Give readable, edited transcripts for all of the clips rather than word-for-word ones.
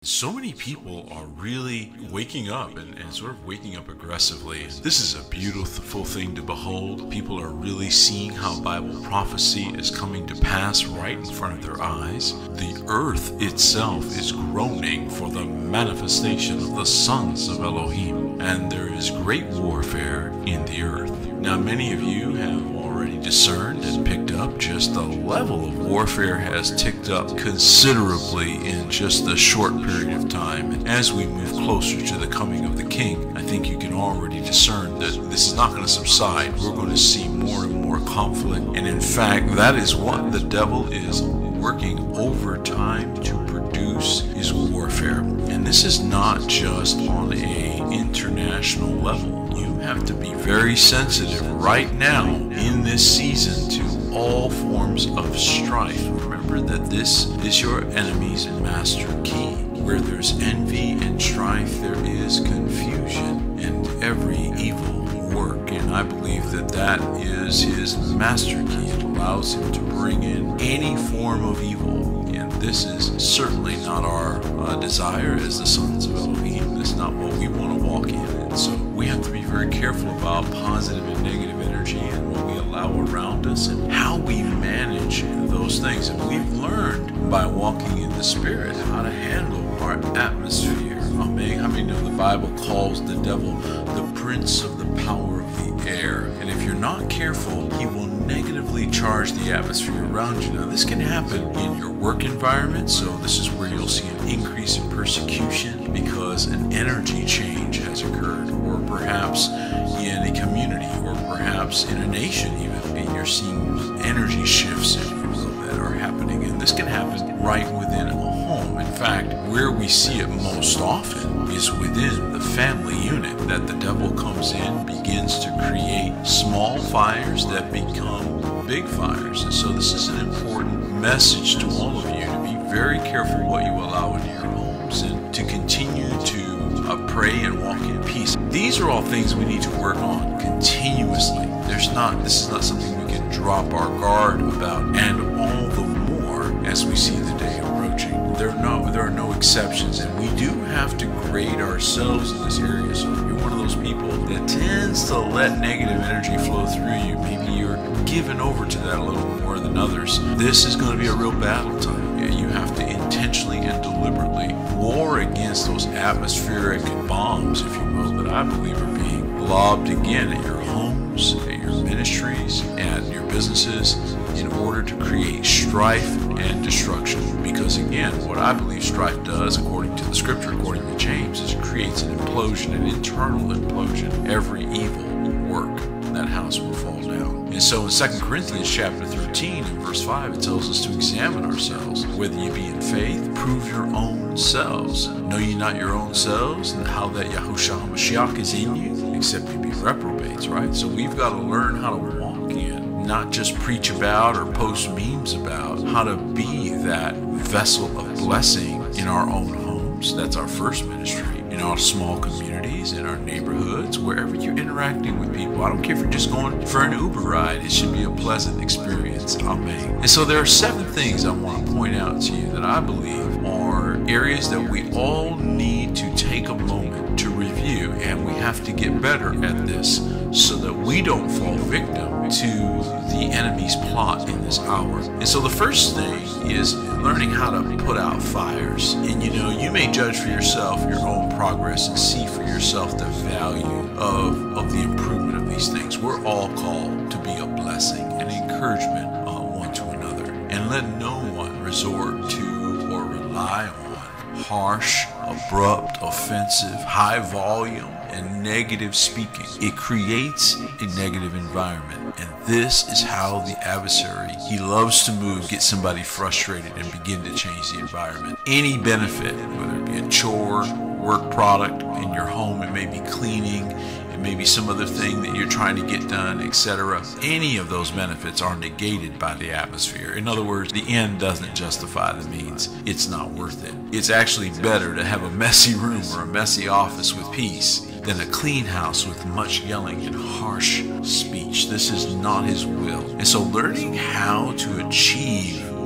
So many people are really waking up and sort of waking up aggressively. This is a beautiful thing to behold. People are really seeing how Bible prophecy is coming to pass right in front of their eyes. The earth itself is groaning for the manifestation of the sons of Elohim, and there is great warfare in the earth. Now, many of you have already discerned and picked up just the level of warfare has ticked up considerably in just a short period of time. And as we move closer to the coming of the King, I think you can already discern that this is not going to subside. We're going to see more and more conflict. And in fact, that is what the devil is working overtime to produce, is warfare. And this is not just on an international level. You have to be very sensitive right now in this season to all forms of strife. Remember that this is your enemy's master key. Where there's envy and strife, there is confusion and every evil work. And I believe that that is his master key. It allows him to bring in any form of evil. And this is certainly not our desire as the sons of Elohim. That's not what we want to walk in. And so we have to be very careful about positive and negative energy and what we allow around us and how we manage those things. And we've learned by walking in the Spirit how to handle our atmosphere. Amen. How many know the Bible calls the devil the prince of the power of the air? And if you're not careful, he will negatively charge the atmosphere around you. Now, this can happen in your work environment, so this is where you'll see an increase in persecution because an energy change has occurred, or perhaps in a community, or perhaps in a nation even, and you're seeing energy shifts, if you will, that are happening. And this can happen right within a home. In fact, where we see it most often is within the family unit, that the devil comes in, begins to create small fires that become big fires. And so this is an important message to all of you, to be very careful what you allow into your homes and to continue to pray and walk in peace. These are all things we need to work on continuously. This is not something we can drop our guard about, and all the more as we see the day approaching. There are no exceptions, and we do have to grade ourselves in this area. So if you're one of those people that tends to let negative energy flow through you, maybe you're given over to that a little more than others, this is going to be a real battle time. You have to intentionally and deliberately war against those atmospheric bombs, if you will, that I believe are being lobbed again at your homes, at your ministries, at your businesses, in order to create strife and destruction. Because again, what I believe strife does, according to the scripture, according to James, is it creates an implosion, an internal implosion. Every evil work in that house will fall down. And so in 2 Corinthians chapter 13 and verse 5, it tells us to examine ourselves, whether you be in faith, prove your own selves. Know ye not your own selves, and how that Yahushua HaMashiach is in you, except you be reprobates, right? So we've got to learn how to walk in, not just preach about or post memes about, how to be that vessel of blessing in our own homes. That's our first ministry. In our small communities, in our neighborhoods, wherever you're interacting with people. I don't care if you're just going for an Uber ride. It should be a pleasant experience. Amen. And so there are 7 things I want to point out to you that I believe are areas that we all need to take a moment to review, and we have to get better at this so that we don't fall victim to the enemy's plot in this hour. And so the first thing is learning how to put out fires. And you may judge for yourself your own progress and see for yourself the value of the improvement of these things. We're all called to be a blessing and encouragement one to another. And let no one resort to or rely on harsh, abrupt, offensive, high volume, and negative speaking. It creates a negative environment, and this is how the adversary, he loves to move, get somebody frustrated and begin to change the environment. Any benefit, whether it be a chore, work product in your home, it may be cleaning, it may be some other thing that you're trying to get done, etc. Any of those benefits are negated by the atmosphere. In other words, the end doesn't justify the means. It's not worth it. It's actually better to have a messy room or a messy office with peace than a clean house with much yelling and harsh speech. This is not his will. And so learning how to achieve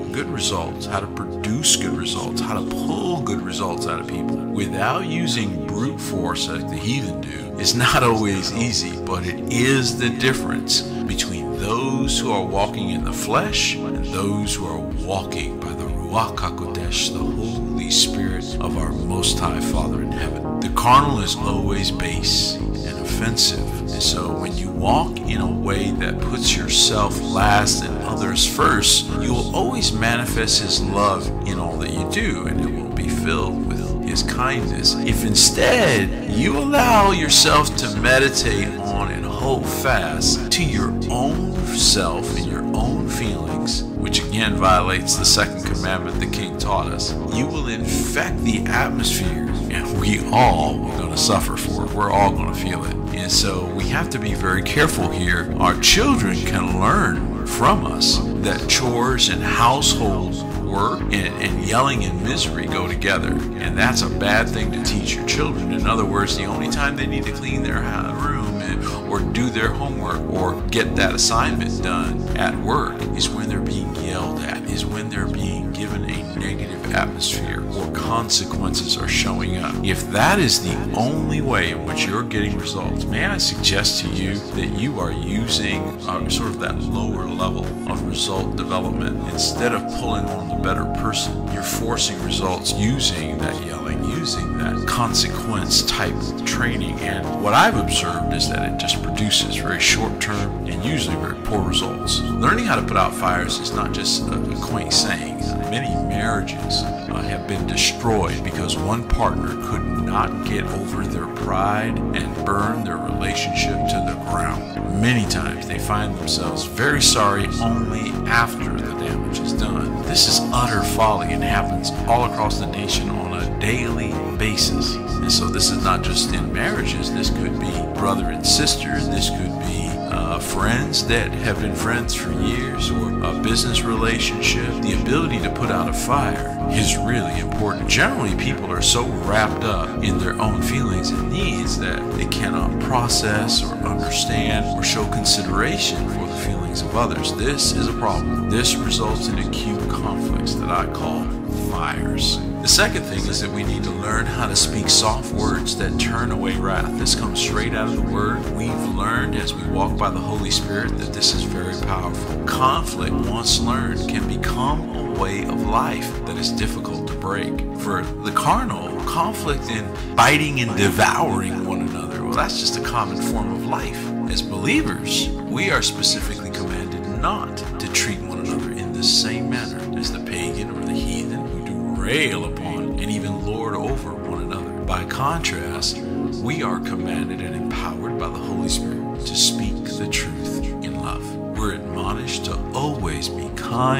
good results, how to produce good results, how to pull good results out of people without using brute force like the heathen do is not always easy, but it is the difference between those who are walking in the flesh and those who are walking by the Ruach HaKodesh, the Holy Spirit of our Most High Father in heaven. The carnal is always base and offensive, and so when you walk in a way that puts yourself last and others first, you will always manifest His love in all that you do, and it will be filled with His kindness. If instead you allow yourself to meditate on and hold fast to your own self and your own feelings, which again violates the second commandment the King taught us, you will infect the atmosphere, and we all are going to suffer for it. We're all going to feel it. And so we have to be very careful here. Our children can learn from us that chores and household work and yelling and misery go together, and that's a bad thing to teach your children. In other words, the only time they need to clean their room or do their homework or get that assignment done at work is when they're being yelled at, is when they're being given a negative atmosphere or consequences are showing up. If that is the only way in which you're getting results, may I suggest to you that you are using sort of that lower level of result development. Instead of pulling on the better person, you're forcing results using that yelling, using that consequence type training. And what I've observed is that it just produces very short-term and usually very poor results. Learning how to put out fires is not just a quaint saying. Many marriages have been destroyed because one partner could not get over their pride and burn their relationship to the ground. Many times they find themselves very sorry only after the damage is done. This is utter folly and happens all across the nation on a daily basis. And so this is not just in marriages. This could be brother and sister. This could be friends that have been friends for years, or a business relationship. The ability to put out a fire is really important. Generally, people are so wrapped up in their own feelings and needs that they cannot process or understand or show consideration for the feelings of others. This is a problem. This results in acute conflicts that I call fires. The second thing is that we need to learn how to speak soft words that turn away wrath. This comes straight out of the Word. We've learned as we walk by the Holy Spirit that this is very powerful. Conflict, once learned, can become a way of life that is difficult to break. For the carnal, conflict in biting and devouring one another, well, that's just a common form of life. As believers, we are specifically commanded not to treat one another in the same manner as the pagan or the heathen who do rail upon and even lord over one another. By contrast, we are commanded and empowered by the Holy Spirit to speak the truth in love. We're admonished to always be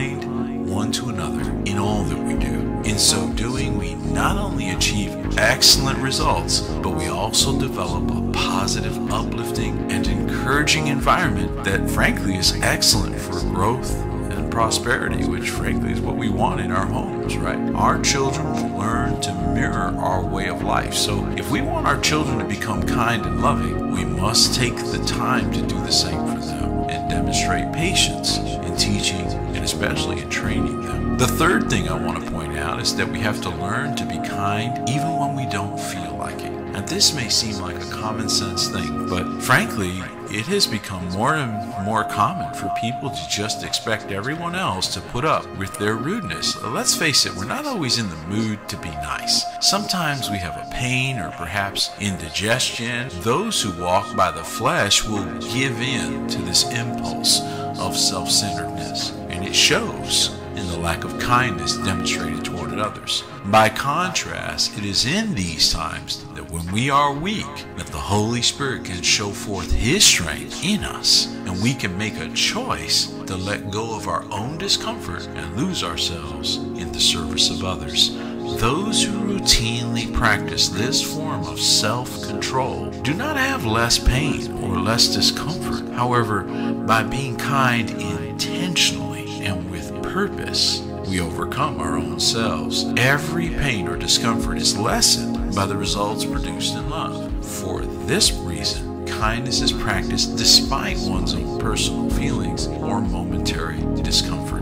kind one to another in all that we do. In so doing, we not only achieve excellent results, but we also develop a positive, uplifting, and encouraging environment that frankly is excellent for growth and prosperity, which frankly is what we want in our homes, right? Our children will learn to mirror our way of life. So if we want our children to become kind and loving, we must take the time to do the same for them and demonstrate patience in teaching and especially in training them. The third thing I want to point out is that we have to learn to be kind even when we don't feel like it. Now this may seem like a common sense thing, but frankly, it has become more and more common for people to just expect everyone else to put up with their rudeness. Let's face it, we're not always in the mood to be nice. Sometimes we have a pain or perhaps indigestion. Those who walk by the flesh will give in to this impulse of self-centeredness, and it shows in the lack of kindness demonstrated toward others. By contrast, it is in these times that when we are weak, that the Holy Spirit can show forth His strength in us, and we can make a choice to let go of our own discomfort and lose ourselves in the service of others. Those who routinely practice this form of self-control do not have less pain or less discomfort. However, by being kind intentionally and with purpose, we overcome our own selves. Every pain or discomfort is lessened by the results produced in love. For this reason, kindness is practiced despite one's own personal feelings or momentary discomforts.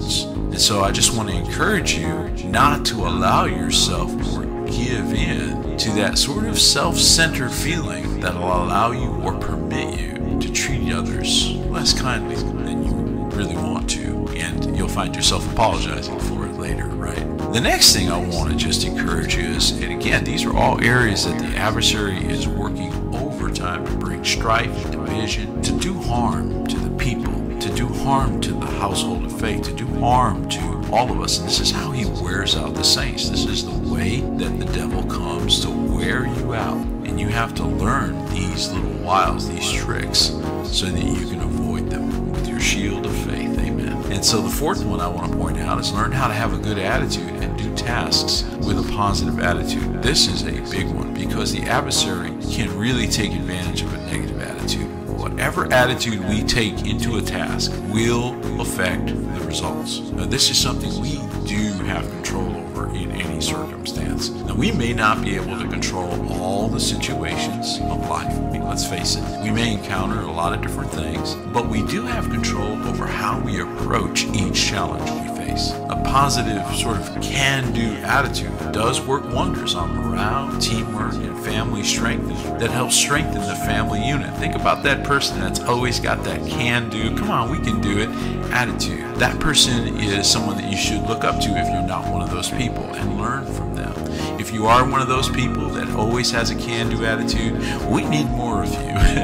And so I just want to encourage you not to allow yourself or give in to that sort of self-centered feeling that will allow you or permit you to treat others less kindly than you really want to. And you'll find yourself apologizing for it later, right? The next thing I want to just encourage you is, and again, these are all areas that the adversary is working overtime to bring strife, division, to do harm to the people, to do harm to the household of faith, to do harm to all of us. And this is how he wears out the saints. This is the way that the devil comes to wear you out. And you have to learn these little wiles, these tricks, so that you can avoid them with your shield of faith. Amen. And so the fourth one I want to point out is learn how to have a good attitude and do tasks with a positive attitude. This is a big one because the adversary can really take advantage of a negative attitude. Whatever attitude we take into a task will affect the results. Now, this is something we do have control over in any circumstance. Now, we may not be able to control all the situations of life. Let's face it, we may encounter a lot of different things, but we do have control over how we approach each challenge we face. A positive sort of can-do attitude does work wonders on morale, teamwork, and family strength that helps strengthen the family unit. Think about that person that's always got that can-do, come on, we can do it attitude. That person is someone that you should look up to if you're not one of those people and learn from them. If you are one of those people that always has a can-do attitude, we need more of you,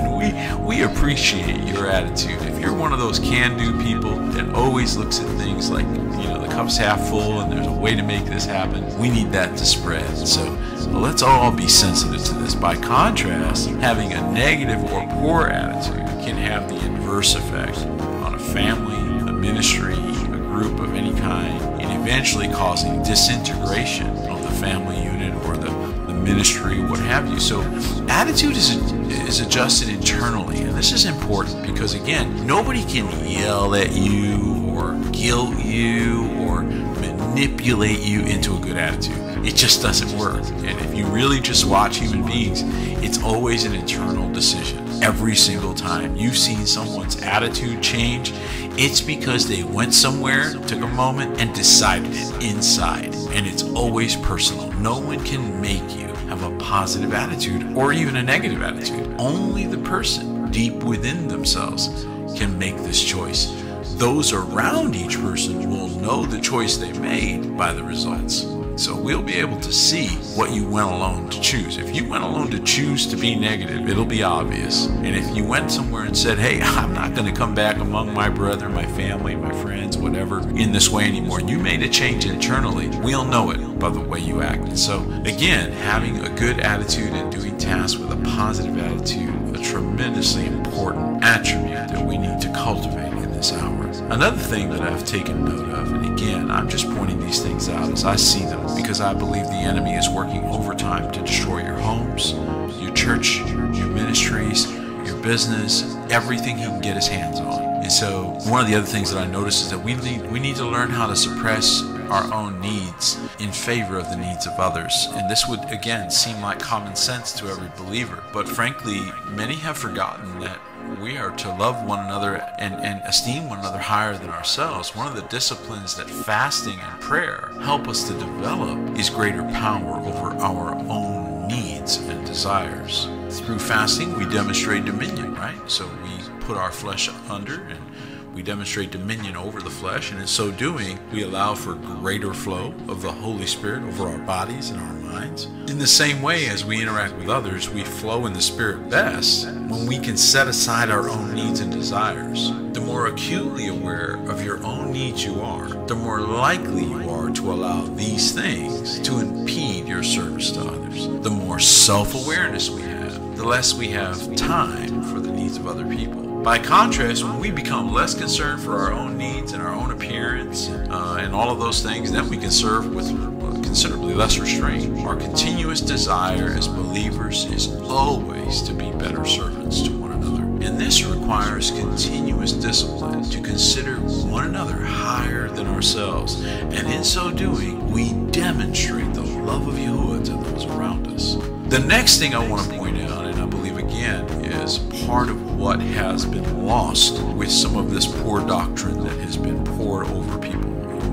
and we appreciate your attitude. If you're one of those can-do people that always looks at things like, you know, the cup's half full and there's a way to make this happen, we need that to spread. So let's all be sensitive to this. By contrast, having a negative or poor attitude can have the inverse effect on a family, a ministry, a group of any kind, and eventually causing disintegration of the family unit or the ministry, what have you. So attitude is adjusted internally, and this is important because, again, nobody can yell at you or guilt you or manipulate you into a good attitude. It just doesn't work. And if you really just watch human beings, it's always an internal decision. Every single time you've seen someone's attitude change, it's because they went somewhere, took a moment, and decided it inside. And it's always personal. No one can make you have a positive attitude or even a negative attitude. Only the person deep within themselves can make this choice. Those around each person will know the choice they made by the results. So we'll be able to see what you went alone to choose. If you went alone to choose to be negative, it'll be obvious. And if you went somewhere and said, hey, I'm not going to come back among my brethren, my family, my friends, whatever, in this way anymore, and you made a change internally, we'll know it by the way you acted. So again, having a good attitude and doing tasks with a positive attitude, a tremendously important attribute that we need to cultivate in this hour. Another thing that I've taken note of, and again, I'm just pointing these things out as I see them, because I believe the enemy is working overtime to destroy your homes, your church, your ministries, your business, everything he can get his hands on. And so one of the other things that I notice is that we need to learn how to suppress our own needs in favor of the needs of others. And this would, again, seem like common sense to every believer. But frankly, many have forgotten that we are to love one another and esteem one another higher than ourselves. One of the disciplines that fasting and prayer help us to develop is greater power over our own needs and desires. Through fasting, we demonstrate dominion, right? So we put our flesh under and we demonstrate dominion over the flesh, and in so doing, we allow for greater flow of the Holy Spirit over our bodies and our minds. In the same way as we interact with others, we flow in the Spirit best when we can set aside our own needs and desires. The more acutely aware of your own needs you are, the more likely you are to allow these things to impede your service to others. The more self-awareness we have, the less we have time for the needs of other people. By contrast, when we become less concerned for our own needs and our own appearance and all of those things, then we can serve with considerably less restraint. Our continuous desire as believers is always to be better servants to one another. And this requires continuous discipline to consider one another higher than ourselves. And in so doing, we demonstrate the love of Yahuwah to those around us. The next thing I want to point out, and I believe again, is part of what has been lost with some of this poor doctrine that has been poured over people.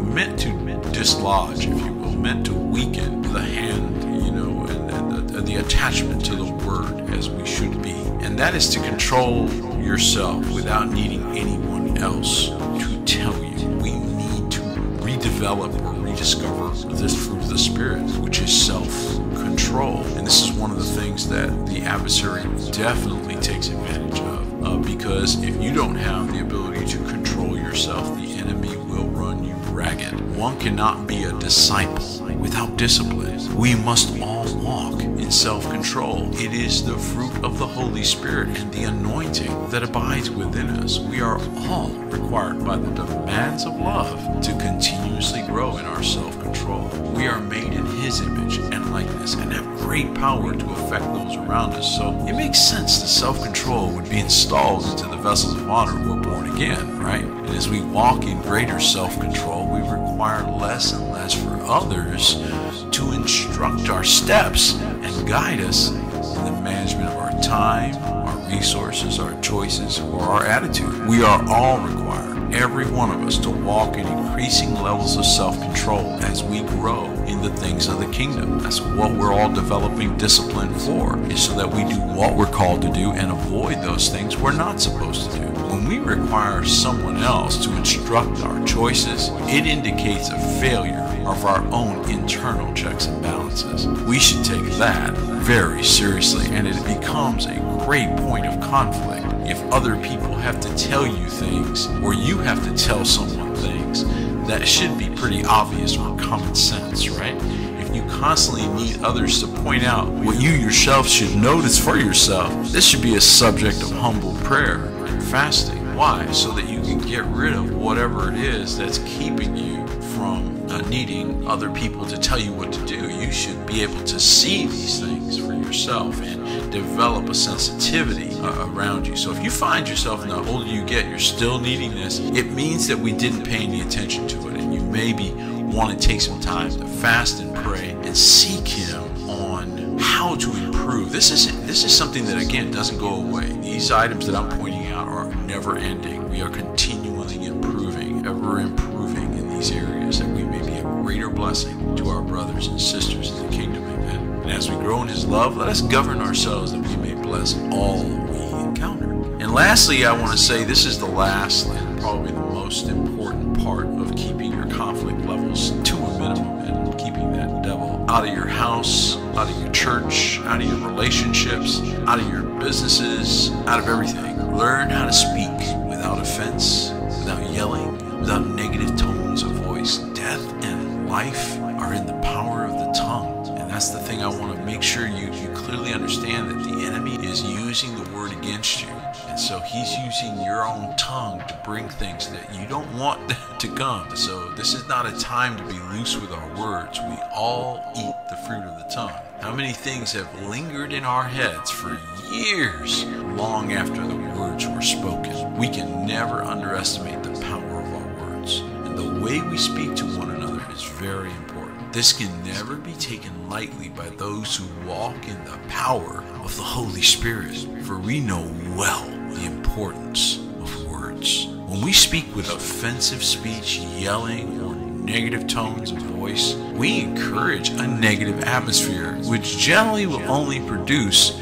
meant to dislodge, if you will, meant to weaken the hand, you know, and the attachment to the word as we should be. And that is to control yourself without needing anyone else to tell you. We need to redevelop or rediscover this fruit of the Spirit, which is self-control. And this is one of the things that the adversary definitely takes advantage of. Because if you don't have the ability to control yourself, the enemy will run you ragged. One cannot be a disciple without discipline. We must all walk in self-control. It is the fruit of the Holy Spirit and the anointing that abides within us. We are all required by the demands of love to continuously grow in our self-control. We are made in His image and likeness and have great power to affect those around us. So it makes sense that self-control would be installed into the vessels of honor who are born again, right? And as we walk in greater self-control, we require less and less for others to instruct our steps and guide us in the management of our time, our resources, our choices, or our attitude. We are all required, every one of us, to walk in increasing levels of self-control as we grow in the things of the kingdom. That's what we're all developing discipline for, is so that we do what we're called to do and avoid those things we're not supposed to do. When we require someone else to instruct our choices, it indicates a failure of our own internal checks and balances. We should take that very seriously, and it becomes a great point of conflict if other people have to tell you things, or you have to tell someone things that should be pretty obvious or common sense, right? If you constantly need others to point out what you yourself should notice for yourself, this should be a subject of humble prayer and fasting. Why? So that you can get rid of whatever it is that's keeping you from needing other people to tell you what to do. You should be able to see these things for yourself and develop a sensitivity around you. So if you find yourself, the older you get, you're still needing this, it means that we didn't pay any attention to it, and you maybe want to take some time to fast and pray and seek Him on how to improve. This is something that, again, doesn't go away. These items that I'm pointing out are never ending. We are continually improving, ever improving in these areas, that we may be a greater blessing to our brothers and sisters in the kingdom. Amen. And as we grow in His love, let us govern ourselves that we may bless all we encounter. And lastly, I want to say this is the last and probably the most important part of keeping your conflict levels to a minimum and keeping that devil out of your house, out of your church, out of your relationships, out of your businesses, out of everything. Learn how to speak without offense, without yelling, without negative tones of voice. Death and life are in the power of the tongue. And that's the thing I want to make sure you clearly understand, that the enemy is using the word against you. And so he's using your own tongue to bring things that you don't want to come. So this is not a time to be loose with our words. We all eat the fruit of the tongue. How many things have lingered in our heads for years, long after the words were spoken? We can never underestimate the power of our words. And the way we speak to one another is very important. This can never be taken lightly by those who walk in the power of the Holy Spirit, for we know well the importance of words. When we speak with offensive speech, yelling, or negative tones of voice, we encourage a negative atmosphere, which generally will only produce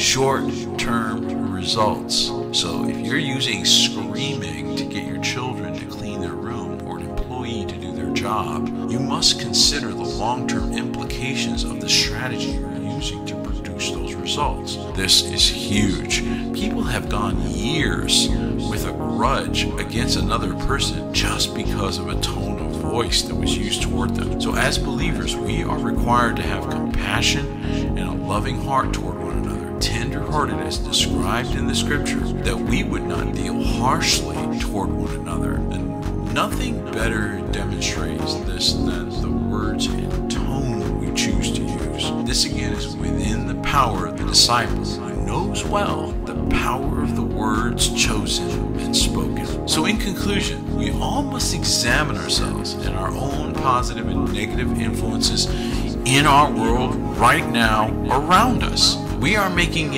short-term results. So if you're using screaming to get your children to clean their room, or an employee to do their job, you must consider the long-term implications of the strategy you're using to produce those results. This is huge. People have gone years with a grudge against another person just because of a tone of voice that was used toward them. So as believers, we are required to have compassion and a loving heart toward one another, tender-hearted as described in the scripture, that we would not deal harshly toward one another. And nothing better demonstrates this than the words and tone we choose to use. This again is within the power of the disciple, who knows well the power of the words chosen and spoken. So in conclusion, we all must examine ourselves and our own positive and negative influences in our world right now around us. We are making it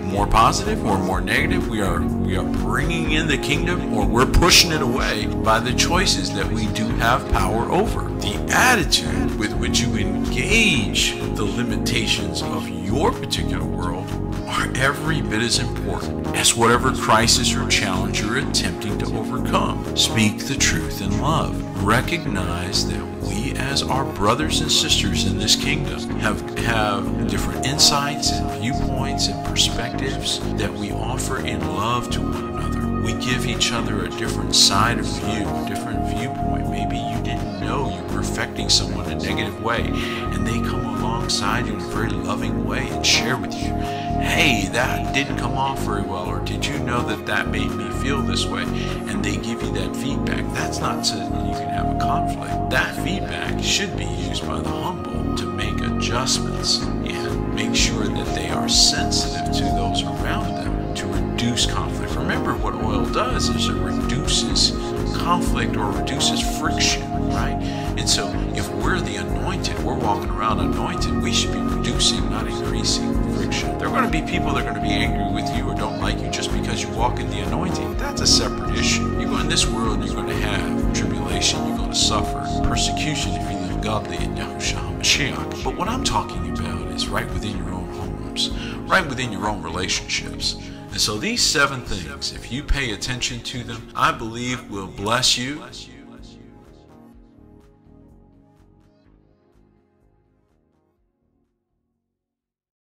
more positive or more negative. We are bringing in the kingdom, or we're pushing it away by the choices that we do have power over. The attitude with which you engage the limitations of your particular world are every bit as important as whatever crisis or challenge you're attempting to overcome. Speak the truth in love. Recognize that we, as our brothers and sisters in this kingdom, have different insights and viewpoints and perspectives that we offer in love to one another. We give each other a different side of view, a different viewpoint. Maybe you didn't know you were affecting someone in a negative way, and they come alongside you in a very loving way and share with you, hey, that didn't come off very well, or did you know that made me feel this way? And they give you that feedback. That's not so that you can have a conflict. That feedback should be used by the humble to make adjustments and make sure that they are sensitive to those around them to reduce conflict. Remember, what oil does is it reduces conflict or reduces friction, right? And so if we're the anointed, we're walking around anointed, we should be reducing, not increasing friction. There are going to be people that are going to be angry with you or don't like you just because you walk in the anointing. That's a separate issue. You go in this world, you're going to have tribulation, you're going to suffer persecution if you live godly in Yahushua HaMashiach. But what I'm talking about is right within your own homes, right within your own relationships. And so these 7 things, if you pay attention to them, I believe will bless you